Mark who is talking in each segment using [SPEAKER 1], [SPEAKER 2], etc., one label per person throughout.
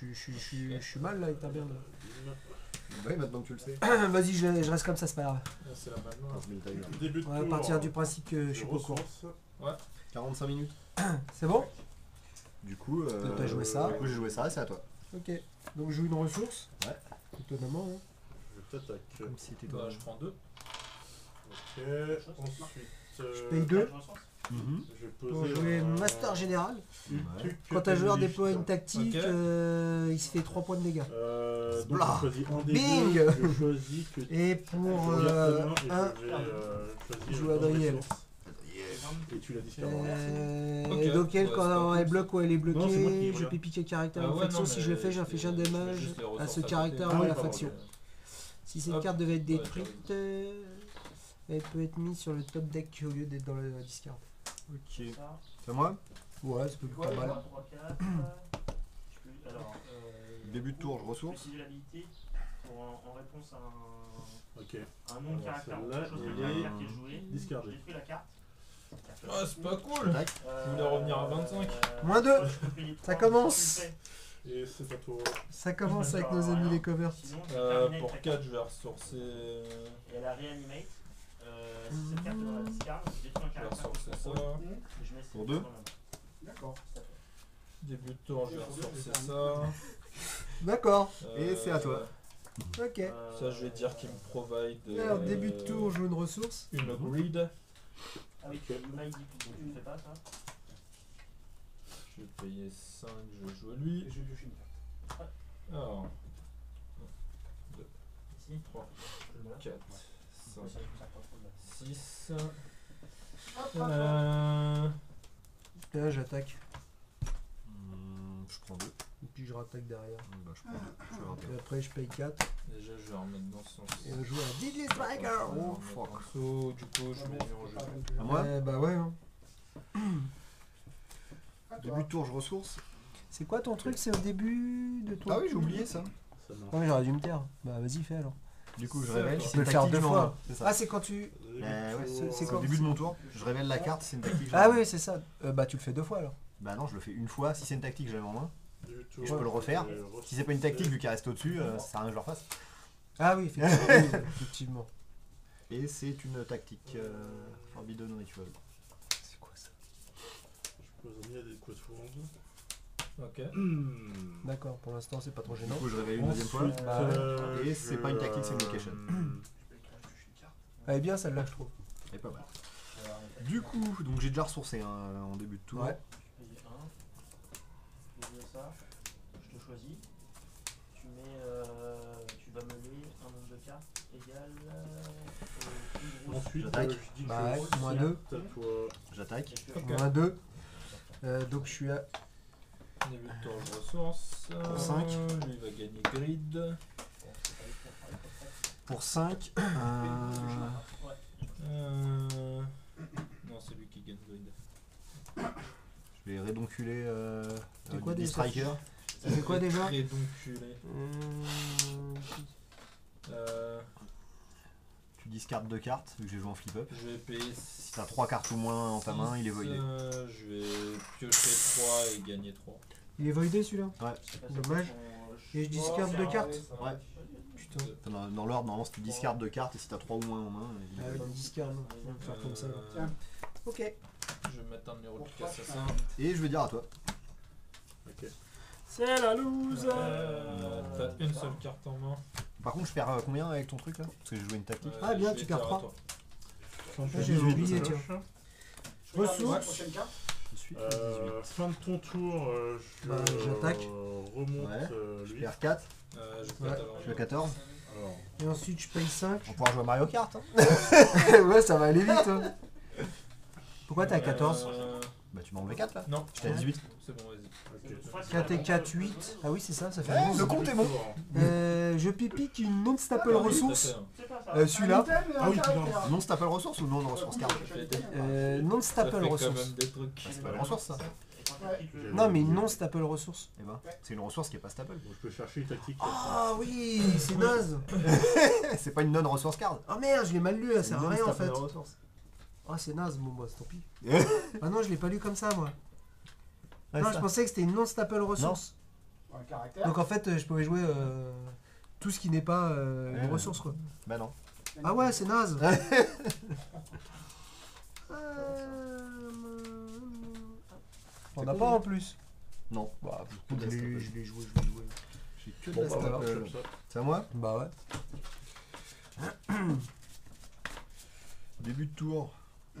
[SPEAKER 1] suis mal là avec ta merde.
[SPEAKER 2] Ouais, maintenant que tu le sais.
[SPEAKER 1] Vas-y, je reste comme ça, c'est pas grave.
[SPEAKER 3] C'est la maintenant.
[SPEAKER 4] Début de
[SPEAKER 1] On va
[SPEAKER 4] tour,
[SPEAKER 1] partir du principe que je suis pas au courant.
[SPEAKER 4] ressources.
[SPEAKER 2] 45 minutes.
[SPEAKER 1] C'est bon?
[SPEAKER 2] Du coup,
[SPEAKER 1] t'as joué ça.
[SPEAKER 2] Du coup, j'ai joué ça, c'est à toi.
[SPEAKER 1] Ok. Donc je joue une ressource.
[SPEAKER 2] Ouais.
[SPEAKER 1] Étonnamment. Hein.
[SPEAKER 4] Je t'attaque.
[SPEAKER 2] Comme si c'était toi.
[SPEAKER 3] Bah, je prends 2.
[SPEAKER 4] Ok, ensuite.
[SPEAKER 1] Je paye 2
[SPEAKER 2] Mhm.
[SPEAKER 4] Je vais
[SPEAKER 1] pour
[SPEAKER 4] poser
[SPEAKER 1] jouer
[SPEAKER 4] un
[SPEAKER 1] Master Général.
[SPEAKER 4] truc
[SPEAKER 1] Quand un joueur déploie une
[SPEAKER 4] lift.
[SPEAKER 1] tactique,
[SPEAKER 3] Ok.
[SPEAKER 1] il se fait 3 points de dégâts.
[SPEAKER 4] Donc
[SPEAKER 1] Blah.
[SPEAKER 4] je choisis un des
[SPEAKER 1] Bing.
[SPEAKER 4] deux. Je choisis que
[SPEAKER 1] Et pour
[SPEAKER 4] je regarde ta main
[SPEAKER 1] un,
[SPEAKER 4] et je vais choisir
[SPEAKER 1] joue
[SPEAKER 4] une bonne
[SPEAKER 1] Adriel.
[SPEAKER 4] ressource. Et tu la discardes.
[SPEAKER 3] Ok,
[SPEAKER 1] et donc elle,
[SPEAKER 3] ouais,
[SPEAKER 1] quand
[SPEAKER 3] c'est pas
[SPEAKER 1] elle
[SPEAKER 3] cool.
[SPEAKER 1] bloque ou elle est
[SPEAKER 4] Non, c'est moi qui
[SPEAKER 1] bloquée, je
[SPEAKER 4] regarde.
[SPEAKER 1] peux piquer caractère
[SPEAKER 3] Ah
[SPEAKER 1] en
[SPEAKER 3] ouais,
[SPEAKER 1] faction.
[SPEAKER 3] non,
[SPEAKER 1] Si
[SPEAKER 3] mais
[SPEAKER 1] je le fais, j'inflige un
[SPEAKER 3] je mets
[SPEAKER 1] dommage
[SPEAKER 3] juste les
[SPEAKER 1] à
[SPEAKER 3] ressources
[SPEAKER 1] ce
[SPEAKER 3] à côté.
[SPEAKER 1] caractère
[SPEAKER 4] Ah
[SPEAKER 1] ou à
[SPEAKER 4] oui,
[SPEAKER 1] la
[SPEAKER 4] pardon,
[SPEAKER 1] faction.
[SPEAKER 4] ok.
[SPEAKER 1] Si cette
[SPEAKER 3] Hop.
[SPEAKER 1] carte devait être
[SPEAKER 3] Ouais,
[SPEAKER 1] détruite, elle peut être mise sur le top deck au lieu d'être dans le discard.
[SPEAKER 2] Ok. C'est à moi.
[SPEAKER 1] Ouais, ça peut être pas mal.
[SPEAKER 2] Début de tour, je ressource.
[SPEAKER 5] Utiliser l'habilité en réponse à
[SPEAKER 4] Ok.
[SPEAKER 5] un nom de caractère ou
[SPEAKER 4] celle-là,
[SPEAKER 5] quelque chose que
[SPEAKER 4] elle
[SPEAKER 5] le caractère qui
[SPEAKER 4] est
[SPEAKER 5] est joué.
[SPEAKER 4] discardée.
[SPEAKER 5] Je détruis la carte.
[SPEAKER 3] Ah, c'est pas cool.
[SPEAKER 2] Attaque.
[SPEAKER 3] Je voulais revenir à 25.
[SPEAKER 1] Moins 2. Ça commence.
[SPEAKER 4] Et c'est à toi.
[SPEAKER 1] Ça commence avec nos amis les covers.
[SPEAKER 5] Sinon, je vais terminer
[SPEAKER 3] Pour
[SPEAKER 5] avec
[SPEAKER 3] 4,
[SPEAKER 5] ta
[SPEAKER 3] je vais ressourcer.
[SPEAKER 5] Et elle a réanimate. Si cette carte est dans la discard, je détruis un
[SPEAKER 3] Je vais
[SPEAKER 5] caractère.
[SPEAKER 3] ressourcer ça.
[SPEAKER 5] Et je mets
[SPEAKER 2] Pour
[SPEAKER 5] cette
[SPEAKER 2] deux.
[SPEAKER 5] carte dans la main.
[SPEAKER 1] D'accord.
[SPEAKER 3] Début de tour, je vais ressourcer ça.
[SPEAKER 1] D'accord.
[SPEAKER 2] Et c'est à toi.
[SPEAKER 1] Ok.
[SPEAKER 3] Ça, je vais dire qu'il me provide.
[SPEAKER 1] Alors, début de tour, je joue une ressource.
[SPEAKER 3] Une grid.
[SPEAKER 5] Ah oui, tu m'as dit que tu ne fais pas ça.
[SPEAKER 3] Je vais payer 5, je vais jouer lui.
[SPEAKER 1] je vais toucher une carte.
[SPEAKER 3] Alors,
[SPEAKER 5] Ici.
[SPEAKER 3] 3, 4, 5, 6.
[SPEAKER 1] Là, j'attaque.
[SPEAKER 2] Je prends 2.
[SPEAKER 1] Et puis je rattaque derrière.
[SPEAKER 2] Bah, je prends 2. Je vais rater.
[SPEAKER 1] Et après, je paye 4.
[SPEAKER 3] Déjà, je vais remettre dans son
[SPEAKER 1] Et on joue à Deadly Striker.
[SPEAKER 2] Oh fuck.
[SPEAKER 3] So, du coup, je mets lui en jeu.
[SPEAKER 2] À moi.
[SPEAKER 1] Bah ouais. Hein.
[SPEAKER 2] Début de tour, je ressource.
[SPEAKER 1] C'est quoi ton truc? C'est au début de ton.
[SPEAKER 2] Ah oui, j'ai oublié ça.
[SPEAKER 4] Ça marche.
[SPEAKER 1] Ouais, j'aurais dû me taire. Bah vas-y, fais alors.
[SPEAKER 2] Du coup, je
[SPEAKER 3] C'est
[SPEAKER 2] révèle.
[SPEAKER 3] à toi.
[SPEAKER 2] Si
[SPEAKER 1] Tu peux
[SPEAKER 2] c'est
[SPEAKER 1] le faire
[SPEAKER 2] tactique,
[SPEAKER 1] deux
[SPEAKER 2] je
[SPEAKER 1] fois.
[SPEAKER 2] m'en- C'est ça.
[SPEAKER 1] Ah, c'est quand tu.
[SPEAKER 2] Ouais,
[SPEAKER 1] c'est
[SPEAKER 2] c'est
[SPEAKER 1] quand
[SPEAKER 2] au début de mon tour. Je révèle la carte, si c'est une tactique. je
[SPEAKER 1] Ah
[SPEAKER 2] la-
[SPEAKER 1] oui, c'est ça. Bah tu le fais 2 fois alors.
[SPEAKER 2] Bah non, je le fais une fois. Si c'est une tactique, je l'ai en main.
[SPEAKER 4] Début de tour,
[SPEAKER 2] Et je peux le refaire.
[SPEAKER 4] je vais
[SPEAKER 2] Si c'est pas une tactique, vu qu'il reste au-dessus, ça sert à rien que je le refasse.
[SPEAKER 1] Ah oui, effectivement. Effectivement.
[SPEAKER 2] Et c'est une tactique Forbidden Ritual.
[SPEAKER 1] C'est quoi ça?
[SPEAKER 4] Je pose un adéquate wound.
[SPEAKER 3] Ok.
[SPEAKER 1] D'accord, pour l'instant c'est pas trop
[SPEAKER 2] Du
[SPEAKER 1] gênant.
[SPEAKER 2] coup, je révèle une deuxième fois.
[SPEAKER 4] Ensuite,
[SPEAKER 1] Bah ouais.
[SPEAKER 2] Et c'est pas une tactique, c'est une location.
[SPEAKER 1] Elle est bien celle-là, je trouve.
[SPEAKER 2] Elle est pas mal. Du coup, donc j'ai déjà ressourcé en début de tour.
[SPEAKER 1] Ouais.
[SPEAKER 5] Je paye 1. Je fais ça. Je te choisis. Tu mets. Tu vas mener un nombre de cartes égal. Au plus gros.
[SPEAKER 4] Ensuite,
[SPEAKER 2] J'attaque.
[SPEAKER 4] je dis que
[SPEAKER 1] Bah
[SPEAKER 4] je
[SPEAKER 1] ouais,
[SPEAKER 4] roule.
[SPEAKER 1] moins 2.
[SPEAKER 4] C'est à toi.
[SPEAKER 2] J'attaque.
[SPEAKER 3] Ok.
[SPEAKER 1] Moins 2. Donc je suis à.
[SPEAKER 3] Début de tour, je ressource.
[SPEAKER 2] Pour 5.
[SPEAKER 3] Lui, il va gagner grid.
[SPEAKER 2] Pour 5.
[SPEAKER 3] Non, c'est lui qui gagne grid.
[SPEAKER 2] Je vais rédonculer
[SPEAKER 1] C'est quoi
[SPEAKER 2] des
[SPEAKER 1] des
[SPEAKER 2] strikers.
[SPEAKER 1] Ça fait quoi déjà?
[SPEAKER 3] Rédonculé.
[SPEAKER 2] Tu discardes 2 cartes, vu que j'ai joué en flip-up.
[SPEAKER 3] Je vais payer.
[SPEAKER 2] Si t'as 3 cartes ou moins en ta main, il est voidé.
[SPEAKER 3] Je vais piocher 3 et gagner 3.
[SPEAKER 1] Il est voidé celui-là?
[SPEAKER 2] Ouais.
[SPEAKER 1] Dommage. Et je discarte 2 cartes?
[SPEAKER 2] Ouais.
[SPEAKER 1] Putain.
[SPEAKER 2] Dans l'ordre, normalement, si tu discardes 2 cartes et si t'as 3 ou moins en main, il est
[SPEAKER 1] Ah oui,
[SPEAKER 2] voidé.
[SPEAKER 1] discard, non. On va faire comme ça. Ok.
[SPEAKER 3] Je vais mettre un numéro de pique assassin.
[SPEAKER 2] Et je vais dire à toi.
[SPEAKER 4] Ok.
[SPEAKER 1] C'est la loose.
[SPEAKER 3] T'as une seule carte en main.
[SPEAKER 2] Par contre, je perds combien avec ton truc là? Parce que j'ai joué une tactique.
[SPEAKER 1] Ah, bien,
[SPEAKER 3] je vais
[SPEAKER 1] tu perds
[SPEAKER 3] dire à
[SPEAKER 1] 3.
[SPEAKER 3] toi.
[SPEAKER 1] J'ai oublié, tiens.
[SPEAKER 5] Ressources.
[SPEAKER 2] Je suis à 18.
[SPEAKER 4] Fin de ton tour, je
[SPEAKER 1] Bah, j'attaque.
[SPEAKER 4] remonte
[SPEAKER 2] Ouais.
[SPEAKER 4] lui.
[SPEAKER 2] Je perds 4.
[SPEAKER 3] Je
[SPEAKER 1] Ouais.
[SPEAKER 3] vais
[SPEAKER 2] Je suis à 14.
[SPEAKER 4] Alors,
[SPEAKER 1] Et ensuite je paye 5.
[SPEAKER 2] On pourra jouer à Mario Kart. Hein.
[SPEAKER 1] Ouais, ça va aller vite. Hein. Pourquoi t'es à 14?
[SPEAKER 2] Bah, tu m'as enlevé 4 là.
[SPEAKER 3] Non,
[SPEAKER 2] J'étais à 18.
[SPEAKER 3] c'est bon, vas-y.
[SPEAKER 1] 4 et 4, 8. Ah oui, c'est ça, ça fait
[SPEAKER 2] Eh,
[SPEAKER 1] 11.
[SPEAKER 2] le compte est bon.
[SPEAKER 1] Je pipique une non-staple
[SPEAKER 3] Ah oui,
[SPEAKER 1] ressource.
[SPEAKER 3] tout à fait, hein.
[SPEAKER 5] C'est pas ça.
[SPEAKER 1] Celui-là.
[SPEAKER 4] Ah oui, putain.
[SPEAKER 2] Non staple ressource ou non ressource carte?
[SPEAKER 3] Ça
[SPEAKER 1] Non-staple
[SPEAKER 3] fait quand
[SPEAKER 1] ressource.
[SPEAKER 3] même des trucs.
[SPEAKER 2] C'est pas une ressource ça.
[SPEAKER 1] Non, mais non-staple ressource.
[SPEAKER 2] Eh ben, c'est une ressource qui est pas staple.
[SPEAKER 4] Bon, je peux chercher une tactique.
[SPEAKER 1] Ah oui, c'est naze.
[SPEAKER 2] C'est pas une non-ressource card.
[SPEAKER 1] Oh merde, je l'ai mal lu, ça sert à rien en
[SPEAKER 2] non-staple
[SPEAKER 1] fait.
[SPEAKER 2] ressource.
[SPEAKER 1] Ah, c'est naze, bon, bah, tant pis. Ah non, je l'ai pas lu comme ça, moi.
[SPEAKER 2] Ouais,
[SPEAKER 1] Non,
[SPEAKER 2] ça.
[SPEAKER 1] je pensais que c'était une non-staple ressource.
[SPEAKER 6] Un caractère.
[SPEAKER 1] Donc en fait, je pouvais jouer tout ce qui n'est pas une
[SPEAKER 2] Ouais.
[SPEAKER 1] ressource quoi.
[SPEAKER 2] Bah non.
[SPEAKER 1] Ah ouais, c'est naze. On n'a pas en plus.
[SPEAKER 2] Non.
[SPEAKER 1] Bah,
[SPEAKER 2] Que de la
[SPEAKER 1] je
[SPEAKER 2] staples.
[SPEAKER 1] l'ai joué.
[SPEAKER 2] J'ai que de
[SPEAKER 4] Bon,
[SPEAKER 2] la
[SPEAKER 4] bah voilà,
[SPEAKER 2] stapple.
[SPEAKER 4] comme ça.
[SPEAKER 2] C'est à moi.
[SPEAKER 1] Bah ouais.
[SPEAKER 2] Début de tour.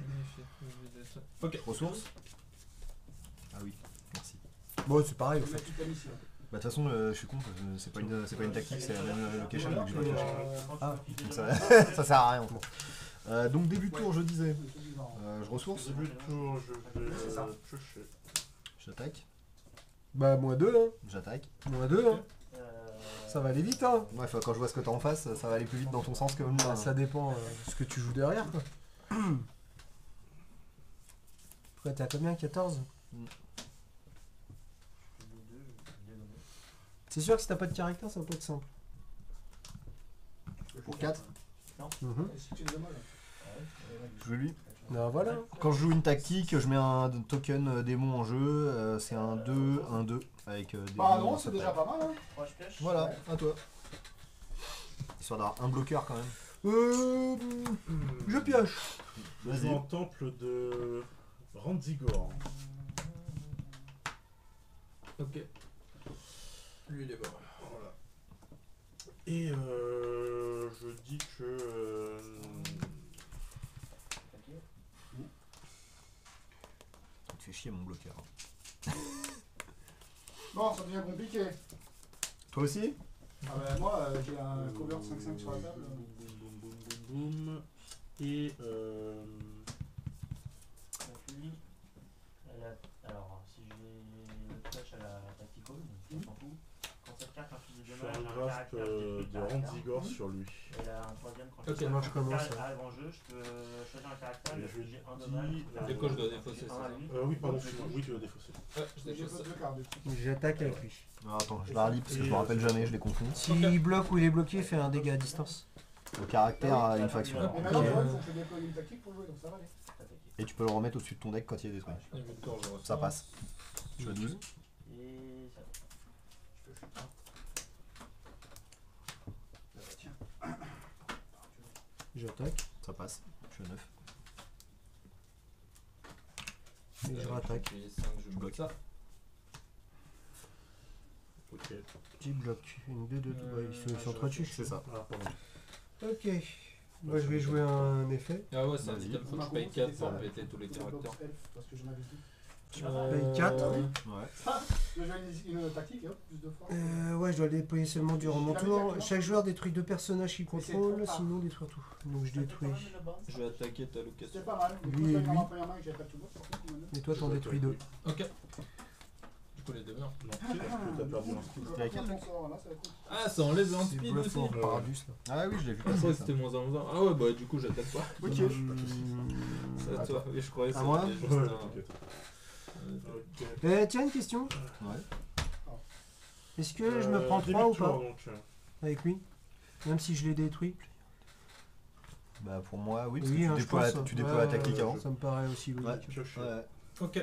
[SPEAKER 3] Ok.
[SPEAKER 2] Ressources. Ah oui, merci.
[SPEAKER 1] Bon, c'est pareil.
[SPEAKER 6] Tu mets toute ta mission.
[SPEAKER 2] Bah de toute façon, je suis con, c'est pas une tactique, c'est la même location, donc je vais la cacher.
[SPEAKER 1] Ah.
[SPEAKER 2] Donc ça, ça sert à rien. Donc début de tour, je disais. Je ressource,
[SPEAKER 4] Début de tour, je vais
[SPEAKER 6] C'est ça.
[SPEAKER 4] piocher.
[SPEAKER 2] j'attaque,
[SPEAKER 1] Bah, -2, hein.
[SPEAKER 2] j'attaque.
[SPEAKER 1] -2, hein. Ça va aller vite, hein.
[SPEAKER 2] Bref, quand je vois ce que t'as en face, ça va aller plus vite dans ton sens que le
[SPEAKER 1] Bah,
[SPEAKER 2] mien.
[SPEAKER 1] ça dépend ce que tu joues derrière, quoi. Après, t'es à combien? 14? C'est sûr que si t'as pas de caractère, ça va pas être simple.
[SPEAKER 2] Pour 4,
[SPEAKER 1] Mhm.
[SPEAKER 6] Et si tu les as mal,
[SPEAKER 2] je lui.
[SPEAKER 1] Bah, voilà.
[SPEAKER 2] Quand je joue une tactique, je mets un token démon en jeu, c'est un 2, 1-2 avec des.
[SPEAKER 6] Bah non, c'est déjà pas mal. Hein.
[SPEAKER 5] 3 je pioche.
[SPEAKER 2] Voilà, à toi. Histoire d'avoir un bloqueur quand même.
[SPEAKER 1] Je pioche.
[SPEAKER 4] Je joue en temple de Randzigor.
[SPEAKER 3] Ok. Lui, il est mort.
[SPEAKER 4] Voilà. Et je dis que.
[SPEAKER 2] Il te fait chier mon bloqueur.
[SPEAKER 6] Bon, ça devient compliqué.
[SPEAKER 2] Toi aussi?
[SPEAKER 6] Ah bah, moi, j'ai un cover de 5-5 sur la table.
[SPEAKER 4] Boum, boum, boum, boum, boum. Et
[SPEAKER 5] Donc lui, alors si j'ai le touch à la tactical, donc on s'en fout. Quand cette carte inflige
[SPEAKER 4] je
[SPEAKER 5] des
[SPEAKER 4] fais
[SPEAKER 5] dommages,
[SPEAKER 4] un
[SPEAKER 5] un
[SPEAKER 4] grasp
[SPEAKER 5] caractère
[SPEAKER 4] de Randzigor sur lui.
[SPEAKER 5] Et là, un troisième, quand
[SPEAKER 3] Ok,
[SPEAKER 5] le
[SPEAKER 1] moi, je commence,
[SPEAKER 5] caractère
[SPEAKER 1] ouais.
[SPEAKER 5] arrive en jeu, je peux choisir un caractère et
[SPEAKER 4] Et je
[SPEAKER 5] infliger un
[SPEAKER 4] dis,
[SPEAKER 5] dommage.
[SPEAKER 3] Et quoi, je dois défausser,
[SPEAKER 5] Un
[SPEAKER 3] c'est
[SPEAKER 5] à
[SPEAKER 3] ça?
[SPEAKER 5] lui.
[SPEAKER 4] Oui, pardon, oui, tu dois défausser.
[SPEAKER 3] Ouais, je
[SPEAKER 6] J'ai
[SPEAKER 3] défausse
[SPEAKER 6] pas
[SPEAKER 3] ça.
[SPEAKER 6] de carte du coup.
[SPEAKER 1] J'attaque avec lui.
[SPEAKER 2] Alors, attends, je la relis parce que je me rappelle jamais, je les confonds.
[SPEAKER 1] S'il bloque ou il est bloqué, il fait un dégât à distance.
[SPEAKER 2] Le caractère a une faction.
[SPEAKER 6] Mais maintenant, il faut que je déploie une tactique pour jouer, donc ça va aller.
[SPEAKER 2] Et tu peux le remettre au-dessus de ton deck quand il est détruit.
[SPEAKER 3] Début de tour, je reçois.
[SPEAKER 2] Ça passe. Je suis à 12.
[SPEAKER 5] Et ça
[SPEAKER 6] Je te chute pas. Tiens.
[SPEAKER 1] J'attaque
[SPEAKER 2] Ça passe. Je suis à 9.
[SPEAKER 1] et je rattaque.
[SPEAKER 3] Puis 5, je bloque ça.
[SPEAKER 4] Ok.
[SPEAKER 1] Petit bloc. Une 2, 2, ils sont trois dessus.
[SPEAKER 2] C'est ça.
[SPEAKER 4] Ah, pardon.
[SPEAKER 1] Ok. Moi, je vais jouer un effet.
[SPEAKER 3] Ah ouais, c'est un
[SPEAKER 2] Vas-y.
[SPEAKER 3] item, faut que je paye 4 pour péter tous les caractères.
[SPEAKER 6] Parce que j'en avais dit.
[SPEAKER 1] Je paye 4.
[SPEAKER 2] Ouais.
[SPEAKER 6] Ça, je joue une tactique et hop, plus de fois.
[SPEAKER 1] Ouais, je dois le déployer seulement durant mon tour. Chaque joueur détruit 2 personnages qu'il contrôle, sinon détruire tout. Donc je détruis.
[SPEAKER 3] Je vais attaquer ta location.
[SPEAKER 6] C'était pas mal.
[SPEAKER 1] Lui et lui.
[SPEAKER 6] La première main que j'avais pas tout l'autre, par contre, il m'a donné.
[SPEAKER 1] Et toi, t'en détruis 2.
[SPEAKER 3] Ok. Du coup, les deux meurent.
[SPEAKER 4] Non, parce que t'as perdu un skill.
[SPEAKER 2] C'était laquelle,
[SPEAKER 6] Bon sort, là, ça va être cool.
[SPEAKER 3] Ah, ça enlève un
[SPEAKER 1] C'est
[SPEAKER 3] speed
[SPEAKER 1] bluff
[SPEAKER 3] aussi.
[SPEAKER 1] en paradus là.
[SPEAKER 2] Ah oui, je l'ai vu
[SPEAKER 3] Je croyais
[SPEAKER 2] passer
[SPEAKER 3] que
[SPEAKER 2] ça.
[SPEAKER 3] c'était moins 1 moins 1. Ah ouais, bah du coup, j'attaque pas.
[SPEAKER 2] Ok.
[SPEAKER 3] C'est à toi. Oui, je croyais que
[SPEAKER 1] À moi
[SPEAKER 3] c'était juste
[SPEAKER 4] Ouais,
[SPEAKER 3] un.
[SPEAKER 4] t'inquiète. Ok.
[SPEAKER 1] Tiens, une question.
[SPEAKER 2] Ouais.
[SPEAKER 1] Est-ce que je me prends
[SPEAKER 4] début
[SPEAKER 1] 3
[SPEAKER 4] de
[SPEAKER 1] ou pas
[SPEAKER 4] tour, donc.
[SPEAKER 1] avec lui? Même si je l'ai détruit?
[SPEAKER 2] Bah pour moi, oui, parce
[SPEAKER 1] Oui,
[SPEAKER 2] que
[SPEAKER 1] hein,
[SPEAKER 2] tu
[SPEAKER 1] je
[SPEAKER 2] déploies la,
[SPEAKER 1] pense.
[SPEAKER 2] tu déploies la tactique
[SPEAKER 1] Ouais,
[SPEAKER 2] avant.
[SPEAKER 1] Ça me paraît aussi
[SPEAKER 2] Ouais.
[SPEAKER 1] logique.
[SPEAKER 4] Piocher.
[SPEAKER 2] Ouais.
[SPEAKER 3] Ok.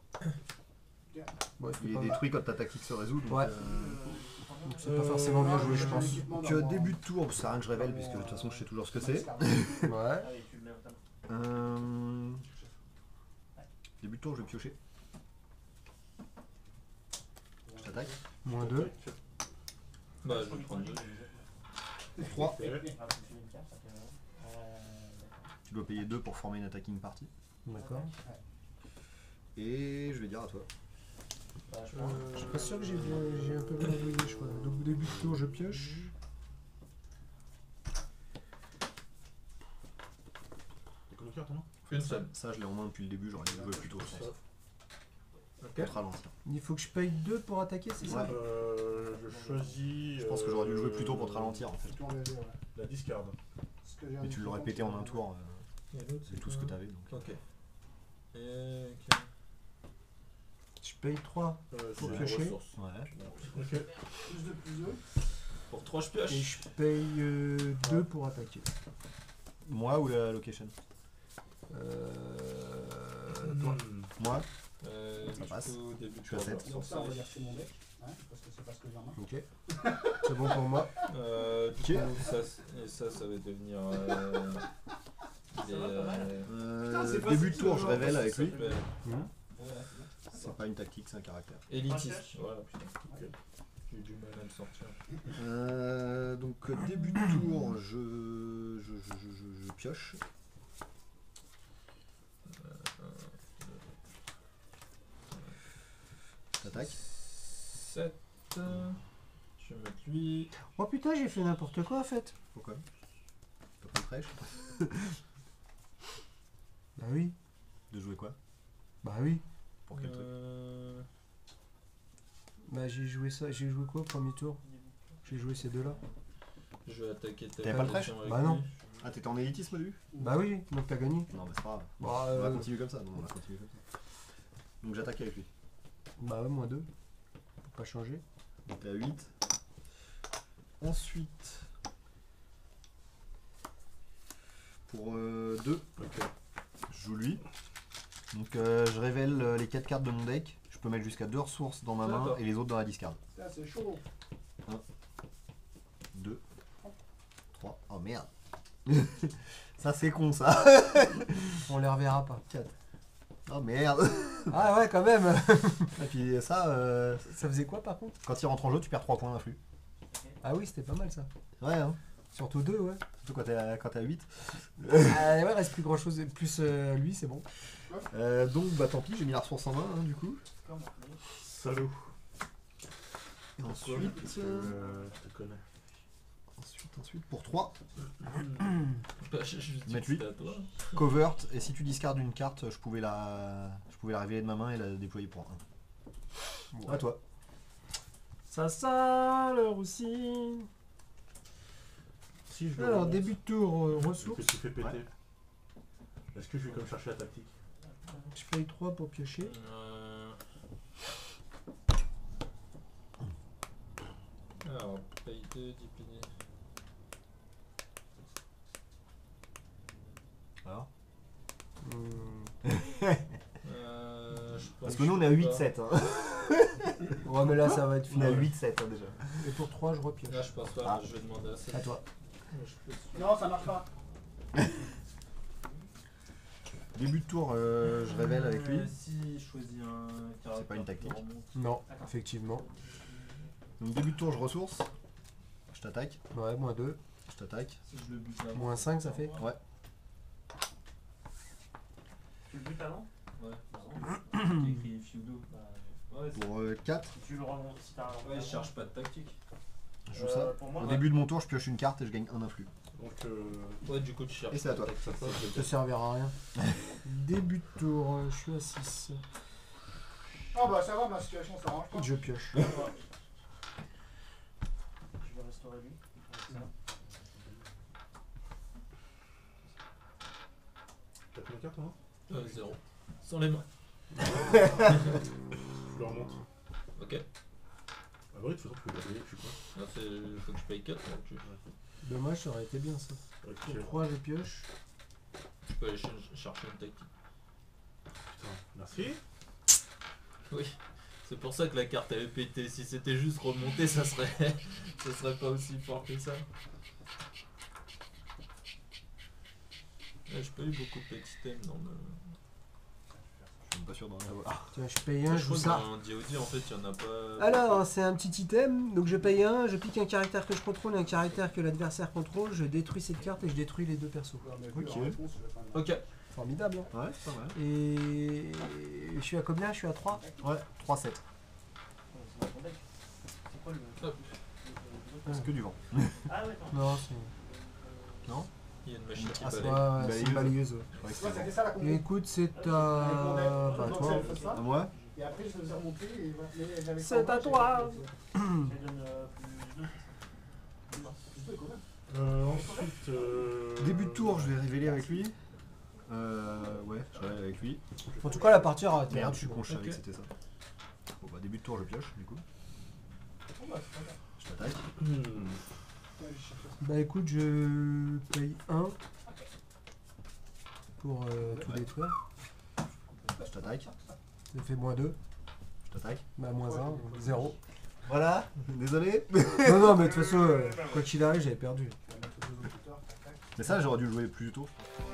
[SPEAKER 1] Bon, c'est
[SPEAKER 2] Il est
[SPEAKER 1] pas,
[SPEAKER 2] détruit quand ta tactique se résout. Donc,
[SPEAKER 1] Ouais. c'est pas forcément bien joué, je pense.
[SPEAKER 2] Donc début de tour, ça sert à rien que je révèle puisque de toute façon je sais toujours ce que c'est.
[SPEAKER 1] Ouais.
[SPEAKER 5] Allez, tu le mets en table.
[SPEAKER 2] Début de tour, je vais piocher. Je t'attaque.
[SPEAKER 1] Moins 2.
[SPEAKER 3] Bah, je vais prendre 2.
[SPEAKER 2] 3.
[SPEAKER 5] Ah, faut que tu aies une carte, ça fait vraiment. D'accord.
[SPEAKER 2] Tu dois payer 2 pour former une attacking party.
[SPEAKER 1] D'accord.
[SPEAKER 2] Et je vais dire à toi.
[SPEAKER 5] Bah, je prends.
[SPEAKER 1] Je suis pas sûr que j'ai un peu bien joué, je crois. Donc début de tour, je pioche.
[SPEAKER 4] T'as combien de cartes en main?
[SPEAKER 3] Une seule.
[SPEAKER 2] Ça, je l'ai en main depuis le début, j'aurais dû le jouer plus tôt, je pense.
[SPEAKER 3] Ok.
[SPEAKER 2] Pour te ralentir.
[SPEAKER 1] Il faut que je paye 2 pour attaquer, c'est ça?
[SPEAKER 2] Ouais.
[SPEAKER 4] Je choisis.
[SPEAKER 2] Je pense que j'aurais dû le jouer plus tôt pour te ralentir en fait.
[SPEAKER 6] Tout engagé, ouais.
[SPEAKER 4] La discard.
[SPEAKER 6] Ce que j'ai
[SPEAKER 2] Mais tu l'aurais pété en un tour,
[SPEAKER 3] Et l'autre,
[SPEAKER 2] c'est tout ce que t'avais donc.
[SPEAKER 3] Ok. Et. Ok.
[SPEAKER 1] Je paye 3
[SPEAKER 3] Pour
[SPEAKER 1] piocher.
[SPEAKER 3] ressources.
[SPEAKER 2] Ouais.
[SPEAKER 4] Ok.
[SPEAKER 6] Plus de plus 2.
[SPEAKER 3] Pour 3, je
[SPEAKER 1] et
[SPEAKER 3] pioche.
[SPEAKER 1] je paye 2 pour attaquer.
[SPEAKER 2] Moi ou la location?
[SPEAKER 1] Toi.
[SPEAKER 2] Moi?
[SPEAKER 3] Du
[SPEAKER 2] Ça passe.
[SPEAKER 3] coup, début de
[SPEAKER 2] Je suis à
[SPEAKER 3] tour,
[SPEAKER 2] 7.
[SPEAKER 3] je
[SPEAKER 6] Donc ça, on va
[SPEAKER 3] ressource.
[SPEAKER 6] dire que c'est mon deck. Ah, Hein, parce que c'est pas ce que j'ai en main.
[SPEAKER 1] Ok. C'est bon pour moi.
[SPEAKER 3] Du coup, ça va devenir.
[SPEAKER 6] Putain, c'est
[SPEAKER 2] Début de
[SPEAKER 6] facile,
[SPEAKER 2] tour,
[SPEAKER 6] ce
[SPEAKER 2] je
[SPEAKER 6] jeu.
[SPEAKER 2] révèle
[SPEAKER 3] Ça
[SPEAKER 2] avec lui.
[SPEAKER 3] s'appelle
[SPEAKER 2] C'est pas une tactique, c'est un caractère.
[SPEAKER 3] Élitiste.
[SPEAKER 5] Pioche.
[SPEAKER 3] Voilà, putain. J'ai eu du mal à le sortir.
[SPEAKER 2] Donc début de tour, je pioche. J'attaque.
[SPEAKER 3] 7. Je vais mettre lui.
[SPEAKER 1] Oh putain, j'ai fait n'importe quoi en fait.
[SPEAKER 2] Pourquoi? T'as pas de fraîche?
[SPEAKER 1] Bah oui.
[SPEAKER 2] De jouer quoi?
[SPEAKER 1] Bah oui.
[SPEAKER 2] Pour quel truc?
[SPEAKER 1] Bah j'ai joué ça. J'ai joué quoi au premier tour? J'ai joué ces deux-là.
[SPEAKER 3] Je vais attaquer ta
[SPEAKER 2] T'avais pas le
[SPEAKER 3] position
[SPEAKER 2] fraîche?
[SPEAKER 3] avec
[SPEAKER 1] Bah non.
[SPEAKER 3] lui.
[SPEAKER 2] Ah, t'étais en élitisme au début?
[SPEAKER 1] Bah oui, donc t'as gagné.
[SPEAKER 2] Non, mais c'est pas grave.
[SPEAKER 1] Bah,
[SPEAKER 2] On va continuer comme ça. Non, on va continuer comme ça. Donc j'attaque avec lui.
[SPEAKER 1] bah ouais, moins 2. Pour pas changer.
[SPEAKER 2] Donc t'es à 8. Ensuite, pour 2, je joue lui. Donc je révèle les 4 cartes de mon deck. Je peux mettre jusqu'à 2 ressources dans ma main
[SPEAKER 3] D'accord.
[SPEAKER 2] et les autres dans la discard.
[SPEAKER 6] Ça, c'est chaud.
[SPEAKER 2] 2, 3. Oh merde. Ça c'est con ça.
[SPEAKER 1] On les reverra pas.
[SPEAKER 2] 4. Oh merde.
[SPEAKER 1] Ah ouais, quand même.
[SPEAKER 2] Et puis ça,
[SPEAKER 1] Ça faisait quoi par contre?
[SPEAKER 2] quand il rentre en jeu, tu perds 3 points d'influx.
[SPEAKER 1] Ah oui, c'était pas mal ça.
[SPEAKER 2] Ouais, hein.
[SPEAKER 1] Surtout 2, ouais.
[SPEAKER 2] Surtout quand t'es à 8.
[SPEAKER 1] Ah ouais, reste plus grand chose. Plus lui, c'est bon.
[SPEAKER 2] Donc bah tant pis, j'ai mis la ressource en main du coup.
[SPEAKER 4] Salaud.
[SPEAKER 2] Et ensuite,
[SPEAKER 4] Je te connais.
[SPEAKER 2] ensuite pour 3,
[SPEAKER 3] Bah, je dis
[SPEAKER 2] Mettre
[SPEAKER 3] que
[SPEAKER 2] lui.
[SPEAKER 3] c'était à toi.
[SPEAKER 2] covert, et si tu discardes une carte, je pouvais la révéler de ma main et la déployer pour 1. À toi.
[SPEAKER 1] Ça sent le roussi.
[SPEAKER 4] Si je le
[SPEAKER 1] Alors,
[SPEAKER 4] remonte,
[SPEAKER 1] début de tour,
[SPEAKER 4] est-ce que
[SPEAKER 1] ressources.
[SPEAKER 4] tu fais péter?
[SPEAKER 2] Ouais.
[SPEAKER 4] Est-ce que je vais comme chercher la tactique?
[SPEAKER 1] Je paye 3 pour piocher.
[SPEAKER 3] Alors, paye 2, dipini.
[SPEAKER 2] Alors
[SPEAKER 1] Hmm.
[SPEAKER 2] Parce que nous on est à 8-7. Hein.
[SPEAKER 1] Ouais, mais là, ça va être
[SPEAKER 2] On est à
[SPEAKER 1] fini.
[SPEAKER 2] 8-7 hein, déjà.
[SPEAKER 1] Et pour 3, je repioche.
[SPEAKER 3] Là, je pense pas,
[SPEAKER 2] Ah.
[SPEAKER 3] je vais demander à ça.
[SPEAKER 1] À toi.
[SPEAKER 6] Non, ça marche pas.
[SPEAKER 2] Début de tour, je révèle avec lui.
[SPEAKER 5] Si je choisis un caractère.
[SPEAKER 2] C'est pas une tactique.
[SPEAKER 5] qui remonte.
[SPEAKER 1] Non,
[SPEAKER 5] D'accord.
[SPEAKER 1] effectivement.
[SPEAKER 2] Donc début de tour, je ressource. Je t'attaque.
[SPEAKER 1] Ouais, moins 2.
[SPEAKER 2] Je t'attaque.
[SPEAKER 5] Si je le bute avant.
[SPEAKER 1] Moins 5, ça fait.
[SPEAKER 2] Ouais.
[SPEAKER 5] Tu le butes avant?
[SPEAKER 3] Ouais.
[SPEAKER 5] T'as écrit Feudo. Bah, ouais,
[SPEAKER 2] Pour 4,
[SPEAKER 5] si tu le remontes, si t'as un remonte
[SPEAKER 3] Ouais, je
[SPEAKER 5] avant.
[SPEAKER 3] cherche pas de tactique.
[SPEAKER 2] je joue ça.
[SPEAKER 5] Pour moi,
[SPEAKER 2] Au
[SPEAKER 5] ouais.
[SPEAKER 2] début de mon tour, je pioche une carte et je gagne un influx.
[SPEAKER 4] Donc,
[SPEAKER 3] Ouais, du coup, tu cherches.
[SPEAKER 2] Et c'est à
[SPEAKER 3] pas de
[SPEAKER 2] toi.
[SPEAKER 3] tactique.
[SPEAKER 1] Ça servira à rien. Début de tour, je suis à 6.
[SPEAKER 6] Ah bah ça va, ma situation, ça range pas.
[SPEAKER 1] Je pioche.
[SPEAKER 5] Je vais restaurer lui. Comme ça.
[SPEAKER 4] t'as combien de cartes hein?
[SPEAKER 3] 0. Sans les mains.
[SPEAKER 4] Je le remonte.
[SPEAKER 3] Ok.
[SPEAKER 4] Ah bah oui, de toute façon, tu peux pas payer, je suis quoi?
[SPEAKER 3] Là, faut que je paye 4. Donc
[SPEAKER 1] Dommage, ça aurait été bien ça.
[SPEAKER 4] Ok.
[SPEAKER 1] Pour 3, je pioche.
[SPEAKER 3] je peux aller chercher une tactique.
[SPEAKER 4] Putain, merci.
[SPEAKER 3] Oui. C'est pour ça que la carte avait pété. Si c'était juste remonté, ça serait, ça serait pas aussi fort que ça. Ouais, j'ai pas eu beaucoup de petits thèmes dans le.
[SPEAKER 2] Je suis même pas sûr d'en avoir.
[SPEAKER 1] Tiens, je paye 1, je
[SPEAKER 3] crois
[SPEAKER 1] joue
[SPEAKER 3] que
[SPEAKER 1] ça.
[SPEAKER 3] dans un DOD, en fait, il y en a pas.
[SPEAKER 1] Alors, c'est un petit item, donc je paye 1, je pique un caractère que je contrôle et un caractère que l'adversaire contrôle, je détruis cette carte et je détruis les deux persos.
[SPEAKER 6] Ouais, mais
[SPEAKER 2] Ok.
[SPEAKER 6] vu la réponse, je vais pas me-
[SPEAKER 3] Ok.
[SPEAKER 1] Formidable, hein.
[SPEAKER 2] Ouais, c'est pas mal.
[SPEAKER 1] Et je suis à combien? Je suis à 3.
[SPEAKER 2] Ouais, 3-7.
[SPEAKER 5] Ouais, c'est dans ton deck. C'est quoi le.
[SPEAKER 3] Hop.
[SPEAKER 2] C'est que du vent.
[SPEAKER 5] Ah ouais, non.
[SPEAKER 1] Non, c'est...
[SPEAKER 3] Il y a une machine qui
[SPEAKER 2] Ah, c'est
[SPEAKER 3] balaye.
[SPEAKER 1] Ouais, c'est une balayeuse. Ouais.
[SPEAKER 2] Je croyais que
[SPEAKER 6] Ouais,
[SPEAKER 2] c'était
[SPEAKER 6] c'était ça la
[SPEAKER 1] Et
[SPEAKER 6] conduite.
[SPEAKER 1] écoute, c'est
[SPEAKER 6] Avec mon deck.
[SPEAKER 1] à... Bah,
[SPEAKER 6] Donc,
[SPEAKER 1] toi.
[SPEAKER 6] ça, elle fait ça.
[SPEAKER 2] à moi.
[SPEAKER 6] Et après, je faisais remonter et voilà. Mais j'avais
[SPEAKER 1] C'est
[SPEAKER 6] pas
[SPEAKER 1] à
[SPEAKER 6] le droit,
[SPEAKER 1] toi.
[SPEAKER 6] j'ai-
[SPEAKER 5] Je lui donne plus 2.
[SPEAKER 6] Je peux quand même.
[SPEAKER 4] Ensuite.
[SPEAKER 2] Début de tour, je vais révéler avec lui. Ouais, je révèle avec lui.
[SPEAKER 1] En tout cas, la partie aura été.
[SPEAKER 2] Merde, je suis con, je savais
[SPEAKER 3] Ok.
[SPEAKER 2] que c'était ça. Bon bah début de tour, je pioche du coup.
[SPEAKER 6] Bon, bah, c'est pas grave.
[SPEAKER 2] Je t'attaque.
[SPEAKER 6] Ouais, je cherche ça.
[SPEAKER 1] Bah écoute, je paye 1 pour tout
[SPEAKER 2] Ouais.
[SPEAKER 1] détruire.
[SPEAKER 2] Je t'attaque.
[SPEAKER 1] Ça fait moins 2.
[SPEAKER 2] Je t'attaque.
[SPEAKER 1] Bah moins 1, 0.
[SPEAKER 2] Voilà, désolé.
[SPEAKER 1] Non, non, mais de toute façon, quoi qu'il arrive, j'avais perdu.
[SPEAKER 6] On va mettre 2 autres plus tard, tac, tac.
[SPEAKER 2] Mais ça, j'aurais dû le jouer plus tôt.